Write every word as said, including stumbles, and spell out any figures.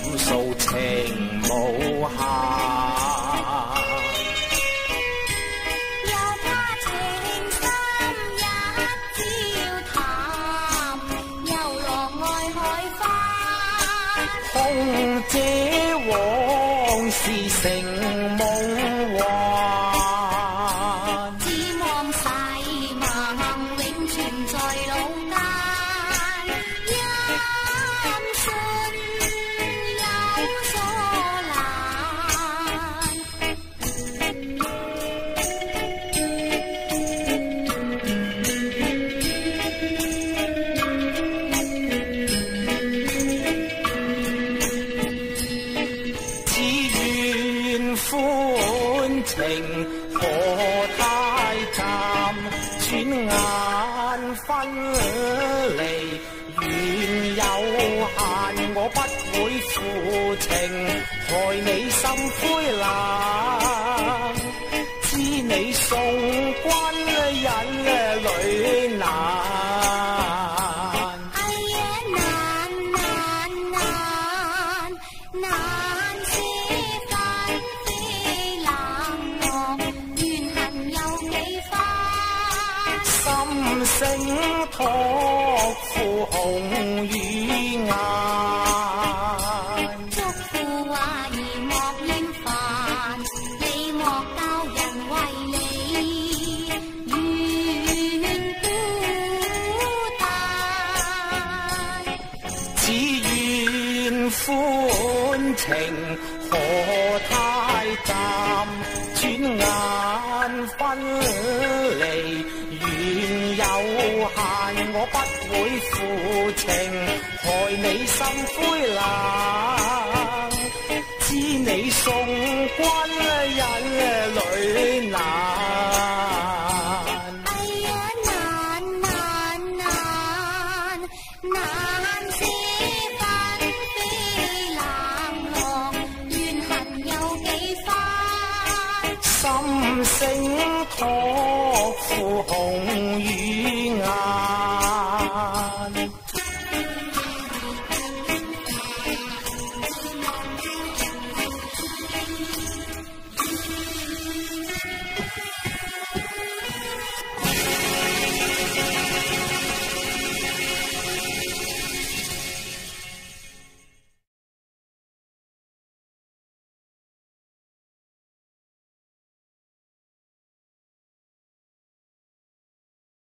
訴情無限。空姐往事成夢幻， 只望世盟永存在老間，音訊有所難。歡情何太淡，轉眼分離緣有限，我不會負情，害你心灰冷，知你送君引淚難。心聲託付紅與顏，祝福話兒莫厭煩，你莫教人為你願孤單， 只願歡情何太淡，轉眼分離緣有限，我不會負情，害你心灰冷，知你送君